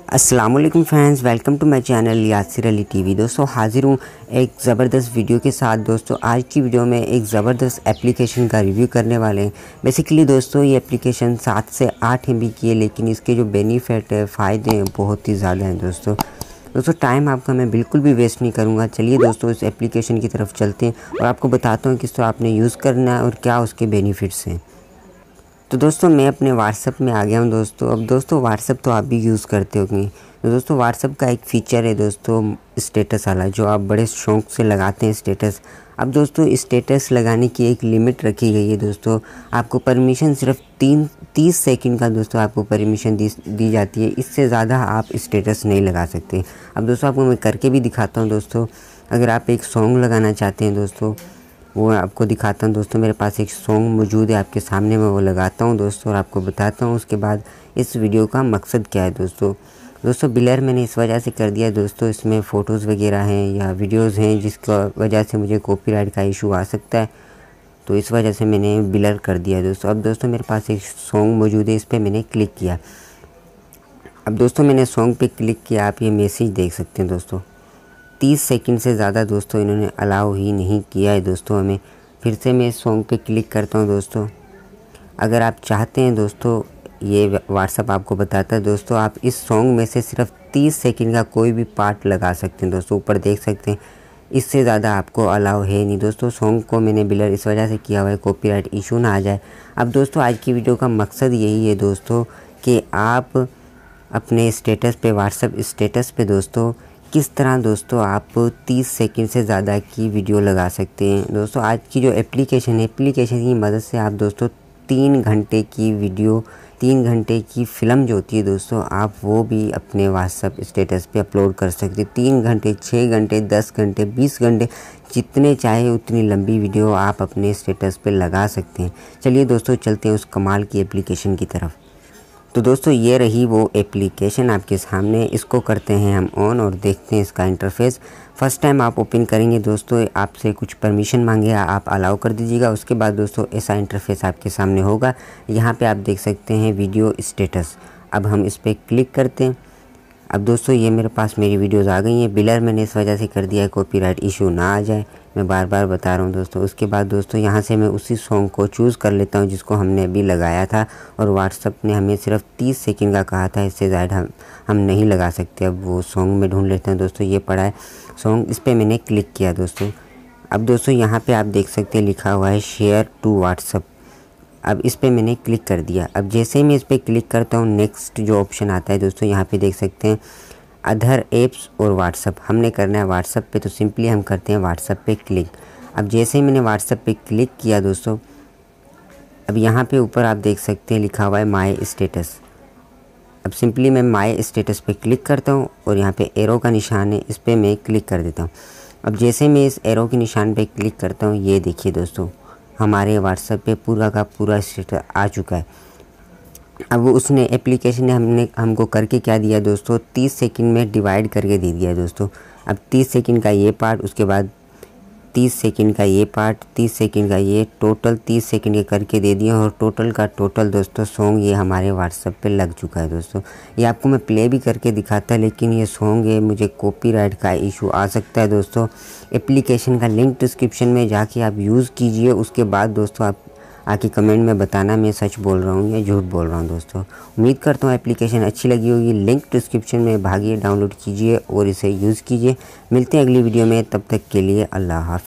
अस्सलामुअलैकुम friends, welcome to my channel Yasir Ali TV. दोस्तों हाजिर हूँ एक ज़बरदस्त वीडियो के साथ। दोस्तों आज की वीडियो में एक ज़बरदस्त एप्लीकेशन का रिव्यू करने वाले हैं। बेसिकली दोस्तों ये एप्लीकेशन 7 से 8 MB की है, लेकिन इसके जो बेनिफिट है, फ़ायदे हैं, बहुत ही ज़्यादा हैं। दोस्तों टाइम आपका मैं बिल्कुल भी वेस्ट नहीं करूँगा। चलिए दोस्तों इस एप्लीकेशन की तरफ चलते हैं और आपको बताता हूँ किस तरह आपने यूज़ करना है और क्या उसके बेनिफिट्स हैं। तो दोस्तों मैं अपने व्हाट्सअप में आ गया हूँ। दोस्तों अब दोस्तों व्हाट्सअप तो आप भी यूज़ करते होंगे। तो दोस्तों व्हाट्सअप का एक फ़ीचर है दोस्तों स्टेटस वाला, जो आप बड़े शौक़ से लगाते हैं स्टेटस। अब दोस्तों स्टेटस लगाने की एक लिमिट रखी गई है। दोस्तों आपको परमिशन सिर्फ 30 सेकंड का दोस्तों आपको परमिशन दी जाती है। इससे ज़्यादा आप स्टेटस नहीं लगा सकते। अब दोस्तों आपको मैं करके भी दिखाता हूँ। दोस्तों अगर आप एक सॉन्ग लगाना चाहते हैं दोस्तों, वो आपको दिखाता हूँ। दोस्तों मेरे पास एक सॉन्ग मौजूद है आपके सामने, मैं वो लगाता हूँ दोस्तों और आपको बताता हूँ उसके बाद इस वीडियो का मकसद क्या है। दोस्तों ब्लर मैंने इस वजह से कर दिया दोस्तों, इसमें फ़ोटोज़ वगैरह हैं या वीडियोज़ हैं जिसकी वजह से मुझे कॉपीराइट का इशू आ सकता है, तो इस वजह से मैंने ब्लर कर दिया दोस्तों। अब दोस्तों मेरे पास एक सॉन्ग मौजूद है, इस पर मैंने क्लिक किया। अब दोस्तों मैंने सॉन्ग पे क्लिक किया, आप ये मैसेज देख सकते हैं दोस्तों। 30 सेकंड से ज़्यादा दोस्तों इन्होंने अलाउ ही नहीं किया है दोस्तों हमें। फिर से मैं सॉन्ग पे क्लिक करता हूँ दोस्तों। अगर आप चाहते हैं दोस्तों, ये व्हाट्सअप आपको बताता है दोस्तों, आप इस सॉन्ग में से सिर्फ 30 सेकंड का कोई भी पार्ट लगा सकते हैं दोस्तों। ऊपर देख सकते हैं, इससे ज़्यादा आपको अलाउ है नहीं दोस्तों। सॉन्ग को मैंने ब्लर इस वजह से किया हुआ है कॉपीराइट इशू ना आ जाए। अब दोस्तों आज की वीडियो का मकसद यही है दोस्तों कि आप अपने स्टेटस पे, व्हाट्सअप स्टेटस पे दोस्तों किस तरह दोस्तों आप 30 सेकंड से ज़्यादा की वीडियो लगा सकते हैं। दोस्तों आज की जो एप्लीकेशन है, एप्लीकेशन की मदद से आप दोस्तों 3 घंटे की वीडियो, 3 घंटे की फ़िल्म जो होती है दोस्तों, आप वो भी अपने व्हाट्सअप स्टेटस पे अपलोड कर सकते हैं। 3 घंटे, 6 घंटे, 10 घंटे, 20 घंटे, जितने चाहे उतनी लंबी वीडियो आप अपने स्टेटस पे लगा सकते हैं। चलिए दोस्तों चलते हैं उस कमाल की एप्लीकेशन की तरफ। तो दोस्तों ये रही वो एप्लीकेशन आपके सामने। इसको करते हैं हम ऑन और देखते हैं इसका इंटरफेस। फ़र्स्ट टाइम आप ओपन करेंगे दोस्तों, आपसे कुछ परमिशन मांगेगा, आप अलाउ कर दीजिएगा। उसके बाद दोस्तों ऐसा इंटरफेस आपके सामने होगा। यहाँ पे आप देख सकते हैं वीडियो स्टेटस। अब हम इस पर क्लिक करते हैं। अब दोस्तों ये मेरे पास मेरी वीडियोज़ आ गई हैं। ब्लर मैंने इस वजह से कर दिया है कॉपीराइट इशू ना आ जाए, मैं बार बार बता रहा हूँ दोस्तों। उसके बाद दोस्तों यहाँ से मैं उसी सॉन्ग को चूज़ कर लेता हूँ जिसको हमने अभी लगाया था, और व्हाट्सअप ने हमें सिर्फ 30 सेकंड का कहा था, इससे ज़्यादा हम नहीं लगा सकते। अब वो सॉन्ग में ढूंढ लेते हैं दोस्तों। ये पड़ा है सॉन्ग, इस पर मैंने क्लिक किया दोस्तों। अब दोस्तों यहाँ पर आप देख सकते हैं लिखा हुआ है शेयर टू व्हाट्सअप। अब इस पर मैंने क्लिक कर दिया। अब जैसे ही मैं इस पर क्लिक करता हूँ, नेक्स्ट जो ऑप्शन आता है दोस्तों, यहाँ पे देख सकते हैं अदर ऐप्स और व्हाट्सअप। हमने करना है व्हाट्सअप पे, तो सिंपली हम करते हैं व्हाट्सअप पे क्लिक। अब जैसे ही मैंने व्हाट्सअप पे क्लिक किया दोस्तों, अब यहाँ पे ऊपर आप देख सकते हैं लिखा हुआ है माय स्टेटस। अब सिंपली मैं माय स्टेटस पे क्लिक करता हूँ और यहाँ पे एरो का निशान है, इस पर मैं क्लिक कर देता हूँ। अब जैसे मैं इस एरो के निशान पे क्लिक करता हूँ, ये देखिए दोस्तों हमारे व्हाट्सएप पे पूरा का पूरा स्टेटस आ चुका है। अब वो उसने एप्लीकेशन ने हमको करके क्या दिया दोस्तों, 30 सेकंड में डिवाइड करके दे दिया दोस्तों। अब 30 सेकंड का ये पार्ट, उसके बाद 30 सेकंड का ये पार्ट, 30 सेकंड का ये, टोटल 30 सेकंड के करके दे दिया। और टोटल का टोटल दोस्तों सॉन्ग ये हमारे व्हाट्सएप पे लग चुका है दोस्तों। ये आपको मैं प्ले भी करके दिखाता, लेकिन ये सॉन्ग है, मुझे कॉपीराइट का इशू आ सकता है दोस्तों। एप्लीकेशन का लिंक डिस्क्रिप्शन में जाके आप यूज़ कीजिए। उसके बाद दोस्तों आप आके कमेंट में बताना मैं सच बोल रहा हूँ या झूठ बोल रहा हूँ दोस्तों। उम्मीद करता हूँ एप्लीकेशन अच्छी लगी होगी। लिंक डिस्क्रिप्शन में भागिए, डाउनलोड कीजिए और इसे यूज़ कीजिए। मिलते हैं अगली वीडियो में, तब तक के लिए अल्लाह हाफ़िज़।